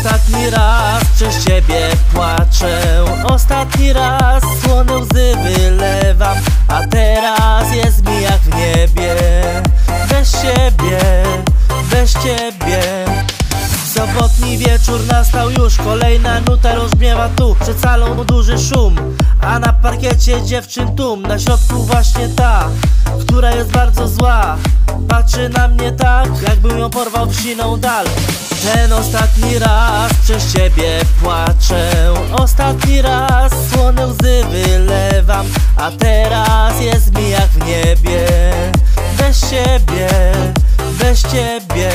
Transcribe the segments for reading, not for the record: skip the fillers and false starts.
ostatni raz przez ciebie płaczę. Ostatni raz słone łzy wylewam, a teraz jest mi jak w niebie. Bez ciebie, bez ciebie. Sobotni wieczór nastał już, kolejna nuta rozbrzmiewa tu. Przed salą duży szum, a na parkiecie dziewczyn tłum. Na środku właśnie ta, która jest bardzo zła. Patrzy na mnie tak, jakbym ją porwał w siną dal. Ten ostatni raz przez ciebie płaczę. Ostatni raz słone łzy wylewam, a teraz jest mi jak w niebie. Bez ciebie, bez ciebie.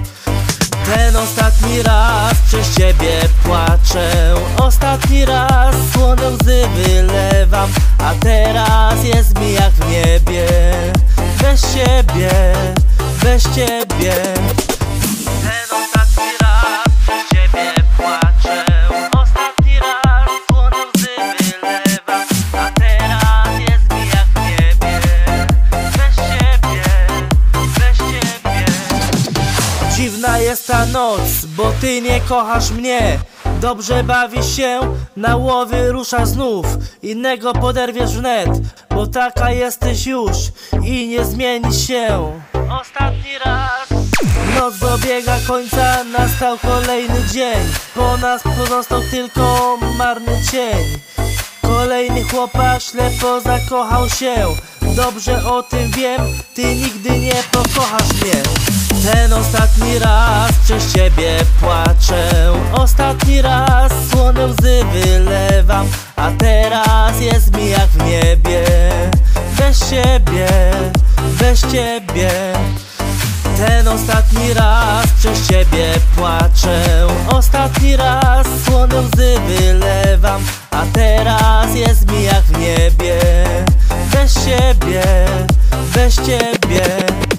Ten ostatni raz przez ciebie płaczę. Ostatni raz słone łzy wylewam, a teraz jest mi jak w niebie. Bez ciebie, bez ciebie. Ten ostatni raz przez ciebie płaczę. Ostatni raz słone łzy wylewam, a teraz jest mi jak w niebie. Bez ciebie, bez ciebie. Dziwna jest ta noc, bo ty nie kochasz mnie. Dobrze bawisz się, na łowy rusza znów. Innego poderwiesz wnet, bo taka jesteś już i nie zmieni się. Ostatni raz. Noc dobiega końca, nastał kolejny dzień. Po nas pozostał tylko marny cień. Kolejny chłopak ślepo zakochał się. Dobrze o tym wiem, ty nigdy nie pokochasz mnie. Ten ostatni raz przez ciebie płaczę. Ostatni raz słone łzy wylewam, a teraz jest mi jak w niebie. Bez ciebie, bez ciebie. Ten ostatni raz przez ciebie płaczę. Ostatni raz słone łzy wylewam, a teraz jest mi jak w niebie. Bez ciebie, bez ciebie.